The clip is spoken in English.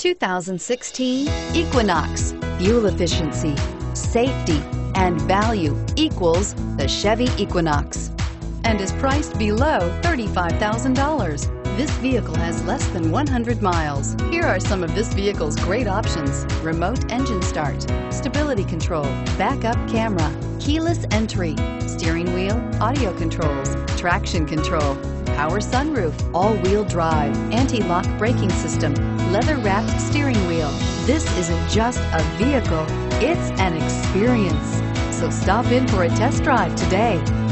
2016 Equinox. Fuel efficiency, safety, and value equals the Chevy Equinox and is priced below $35,000. This vehicle has less than 100 miles. Here are some of this vehicle's great options: remote engine start, stability control, backup camera, keyless entry, steering wheel audio controls, traction control, power sunroof, all-wheel drive, anti-lock braking system, leather-wrapped steering wheel. This isn't just a vehicle, it's an experience. So stop in for a test drive today.